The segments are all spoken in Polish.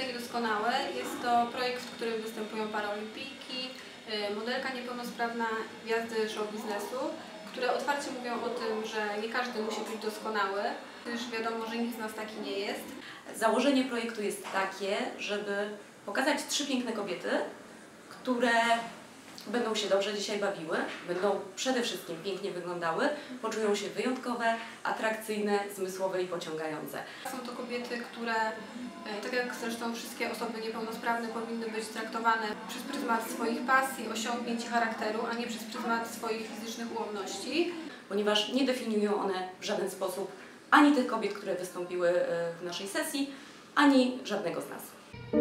Piękne Niedoskonałe jest to projekt, w którym występują paraolimpijki, modelka niepełnosprawna, gwiazdy show biznesu, które otwarcie mówią o tym, że nie każdy musi być doskonały, gdyż wiadomo, że nikt z nas taki nie jest. Założenie projektu jest takie, żeby pokazać 3 piękne kobiety, które będą się dobrze dzisiaj bawiły, będą przede wszystkim pięknie wyglądały, poczują się wyjątkowe, atrakcyjne, zmysłowe i pociągające. Są to kobiety, które, tak jak zresztą wszystkie osoby niepełnosprawne, powinny być traktowane przez pryzmat swoich pasji, osiągnięć i charakteru, a nie przez pryzmat swoich fizycznych ułomności. Ponieważ nie definiują one w żaden sposób ani tych kobiet, które wystąpiły w naszej sesji, ani żadnego z nas.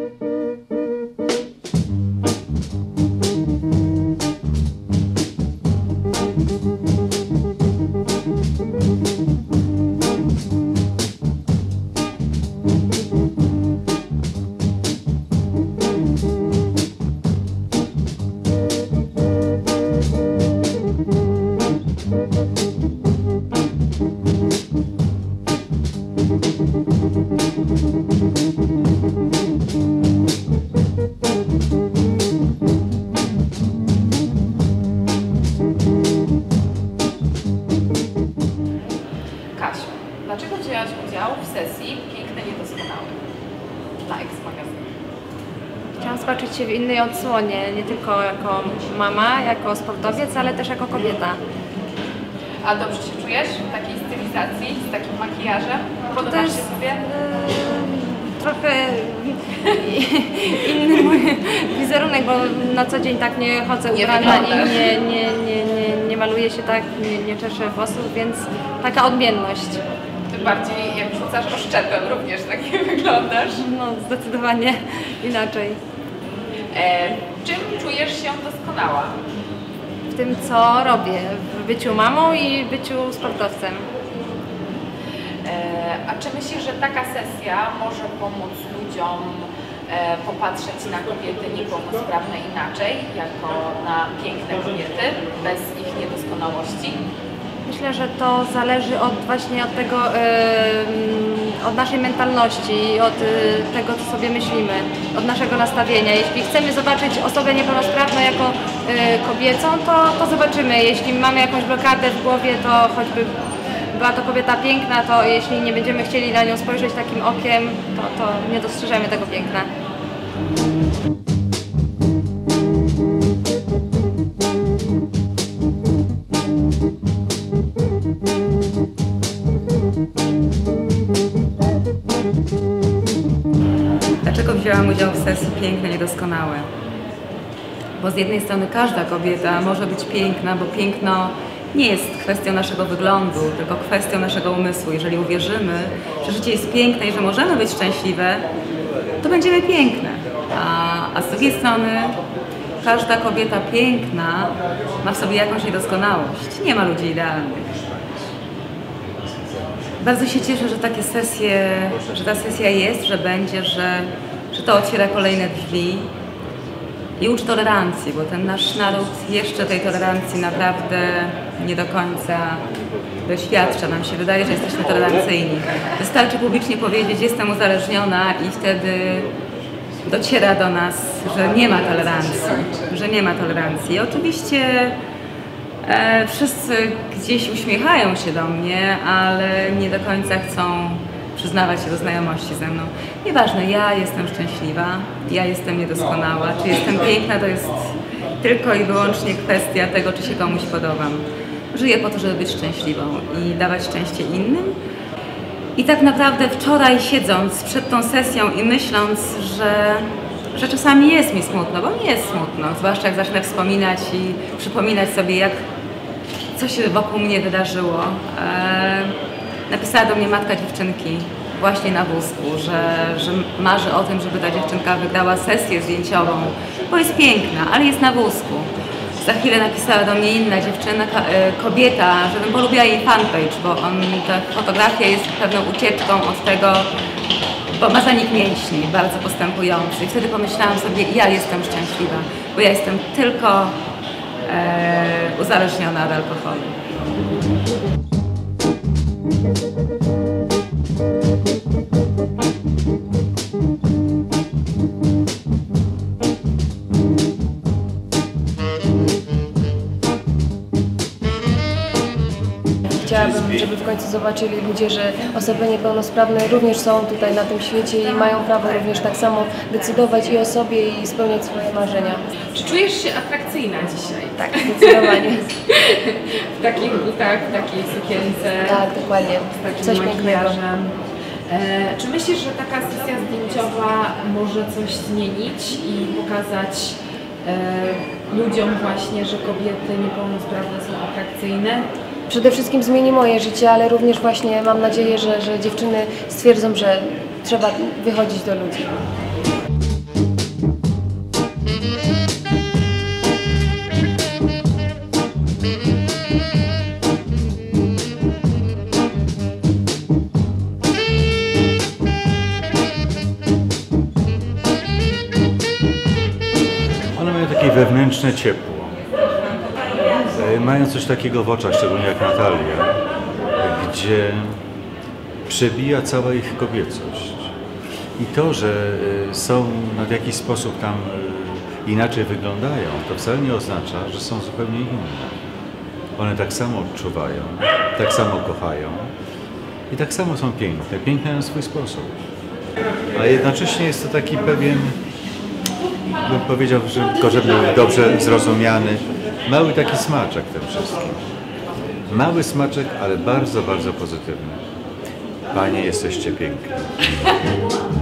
Kasiu, dlaczego wzięłaś udział w sesji Piękne Niedoskonałe dla X-Magazynu? Chciałam zobaczyć się w innej odsłonie, nie tylko jako mama, jako sportowiec, ale też jako kobieta. A dobrze się czujesz w takiej stylizacji, z takim makijażem? Podobasz się sobie? Trochę inny mój wizerunek, bo na co dzień tak nie chodzę ubrana i nie maluję się tak, nie czeszę włosów, więc taka odmienność. Ty bardziej jak rzucasz oszczepem również tak wyglądasz. No zdecydowanie inaczej. Czym czujesz się doskonała? W tym, co robię, w byciu mamą i byciu sportowcem. A czy myślisz, że taka sesja może pomóc ludziom popatrzeć na kobiety niepełnosprawne inaczej, jako na piękne kobiety, bez ich niedoskonałości? Myślę, że to zależy właśnie od tego, od naszej mentalności, od tego, co sobie myślimy, od naszego nastawienia. Jeśli chcemy zobaczyć osobę niepełnosprawną jako kobiecą, to zobaczymy. Jeśli mamy jakąś blokadę w głowie, to choćby była to kobieta piękna, to jeśli nie będziemy chcieli na nią spojrzeć takim okiem, to nie dostrzeżemy tego piękna. Dlaczego wzięłam udział w sesji Piękne Niedoskonałe? Bo z jednej strony każda kobieta może być piękna, bo piękno nie jest kwestią naszego wyglądu, tylko kwestią naszego umysłu. Jeżeli uwierzymy, że życie jest piękne i że możemy być szczęśliwe, to będziemy piękne. A z drugiej strony każda kobieta piękna ma w sobie jakąś niedoskonałość. Nie ma ludzi idealnych. Bardzo się cieszę, że takie sesje, że ta sesja jest, że będzie, że to otwiera kolejne drzwi i uczy tolerancji, bo ten nasz naród jeszcze tej tolerancji naprawdę nie do końca doświadcza. Nam się wydaje, że jesteśmy tolerancyjni. Wystarczy publicznie powiedzieć, jestem uzależniona i wtedy dociera do nas, że nie ma tolerancji. Oczywiście wszyscy gdzieś uśmiechają się do mnie, ale nie do końca chcą przyznawać się do znajomości ze mną. Nieważne, ja jestem szczęśliwa, ja jestem niedoskonała, czy jestem piękna, to jest tylko i wyłącznie kwestia tego, czy się komuś podobam. Żyję po to, żeby być szczęśliwą i dawać szczęście innym. I tak naprawdę wczoraj siedząc przed tą sesją i myśląc, że czasami jest mi smutno, bo mi jest smutno, zwłaszcza jak zacznę wspominać i przypominać sobie, co się wokół mnie wydarzyło. Napisała do mnie matka dziewczynki właśnie na wózku, że marzy o tym, żeby ta dziewczynka wygrała sesję zdjęciową, bo jest piękna, ale jest na wózku. Za chwilę napisała do mnie inna dziewczyna, kobieta, żebym polubiła jej fanpage, bo ta fotografia jest pewną ucieczką od tego, bo ma zanik mięśni bardzo postępujący. I wtedy pomyślałam sobie, ja jestem szczęśliwa, bo ja jestem tylko uzależniona od alkoholu. chciałabym, żeby w końcu zobaczyli ludzie, że osoby niepełnosprawne również są tutaj na tym świecie i mają prawo również tak samo decydować i o sobie i spełniać swoje marzenia. Czy czujesz się atrakcyjna dzisiaj? Tak, zdecydowanie. W takich butach, w takiej sukience, Tak, dokładnie. z takim Coś pięknego. makijażem. Czy myślisz, że taka sesja zdjęciowa może coś zmienić i pokazać ludziom właśnie, że kobiety niepełnosprawne są atrakcyjne? Przede wszystkim zmieni moje życie, ale również właśnie mam nadzieję, że dziewczyny stwierdzą, że trzeba wychodzić do ludzi. One mają takie wewnętrzne ciepło. Mają coś takiego w oczach, szczególnie jak Natalia, gdzie przebija cała ich kobiecość. I to, że są w jakiś sposób tam inaczej wyglądają, to wcale nie oznacza, że są zupełnie inne. One tak samo odczuwają, tak samo kochają i tak samo są piękne. Piękne na swój sposób. A jednocześnie jest to taki pewien, bym powiedział, że tylko żeby był dobrze zrozumiany, mały taki smaczek w tym wszystkim. Mały smaczek, ale bardzo, bardzo pozytywny. Panie, jesteście piękne.